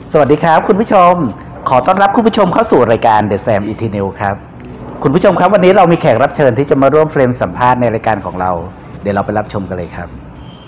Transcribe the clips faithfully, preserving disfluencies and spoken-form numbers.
สวัสดีครับคุณผู้ชมขอต้อนรับคุณผู้ชมเข้าสู่รายการ The Sam Eternal ครับคุณผู้ชมครับวันนี้เรามีแขกรับเชิญที่จะมาร่วมเฟรมสัมภาษณ์ในรายการของเราเดี๋ยวเราไปรับชมกันเลยครับ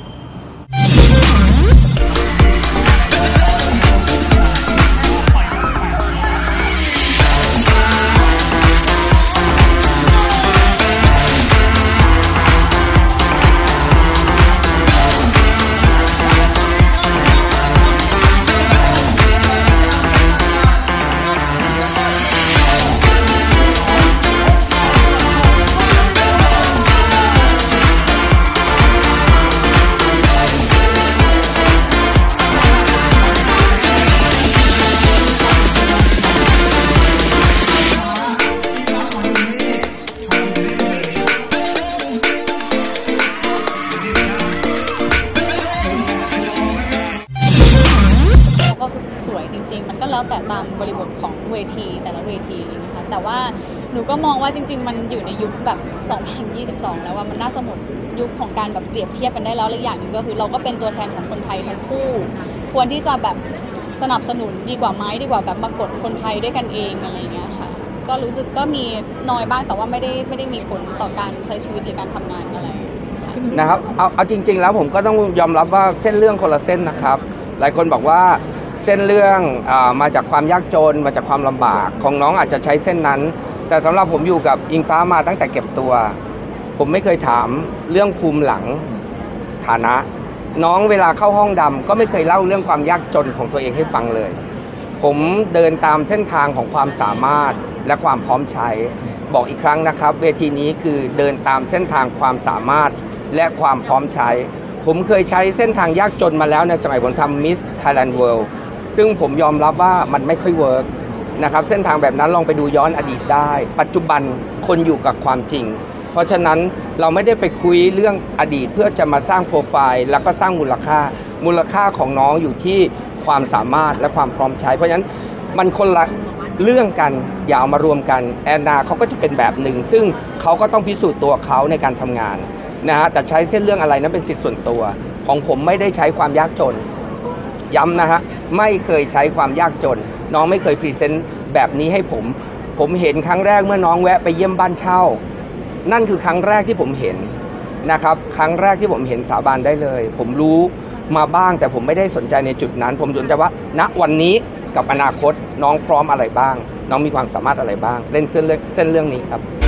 ก็แล้วแต่ตามบริบทของเวทีแต่ละเวทีนะคะแต่ว่าหนูก็มองว่าจริงๆมันอยู่ในยุคแบบสองพันยี่สิบสองแล้วว่ามันน่าจะหมดยุคของการแบบเปรียบเทียบกันได้แล้วและอย่างหนึ่งก็คือเราก็เป็นตัวแทนของคนไทยทั้งคู่ควรที่จะแบบสนับสนุนดีกว่าไหมดีกว่าแบบมากดคนไทยด้วยกันเองอะไรเงี้ยค่ะก็รู้สึกก็มีน้อยบ้างแต่ว่าไม่ได้ไม่ได้มีผลต่อการใช้ชีวิตหรือการทำงานอะไรนะครับเอาเอาจริงๆแล้วผมก็ต้องยอมรับว่าเส้นเรื่องคนละเส้นนะครับหลายคนบอกว่าเส้นเรื่องอามาจากความยากจนมาจากความลำบากของน้องอาจจะใช้เส้นนั้นแต่สำหรับผมอยู่กับอิงฟ้ามาตั้งแต่เก็บตัวผมไม่เคยถามเรื่องภูมิหลังฐานะน้องเวลาเข้าห้องดำก็ไม่เคยเล่าเรื่องความยากจนของตัวเองให้ฟังเลยผมเดินตามเส้นทางของความสามารถและความพร้อมใช้บอกอีกครั้งนะครับเวทีนี้คือเดินตามเส้นทางความสามารถและความพร้อมใช้ผมเคยใช้เส้นทางยากจนมาแล้วในสมัยผมทำ Miss Thailand Worldซึ่งผมยอมรับว่ามันไม่ค่อยเวิร์กนะครับเส้นทางแบบนั้นลองไปดูย้อนอดีตได้ปัจจุบันคนอยู่กับความจริงเพราะฉะนั้นเราไม่ได้ไปคุยเรื่องอดีตเพื่อจะมาสร้างโปรไฟล์แล้วก็สร้างมูลค่ามูลค่าของน้องอยู่ที่ความสามารถและความพร้อมใช้เพราะฉะนั้นมันคนละเรื่องกันอย่าเอามารวมกันแอนนาเขาก็จะเป็นแบบหนึ่งซึ่งเขาก็ต้องพิสูจน์ตัวเขาในการทำงานนะฮะแต่ใช้เส้นเรื่องอะไรนั้นเป็นสิทธิส่วนตัวของผมไม่ได้ใช้ความยากจนย้ำนะฮะไม่เคยใช้ความยากจนน้องไม่เคยพรีเซนต์แบบนี้ให้ผมผมเห็นครั้งแรกเมื่อน้องแวะไปเยี่ยมบ้านเช่านั่นคือครั้งแรกที่ผมเห็นนะครับครั้งแรกที่ผมเห็นสาบานได้เลยผมรู้มาบ้างแต่ผมไม่ได้สนใจในจุดนั้นผมสนใจว่าณวันนี้กับอนาคตน้องพร้อมอะไรบ้างน้องมีความสามารถอะไรบ้างเล่นเส้นเรื่องเส้นเรื่องนี้ครับ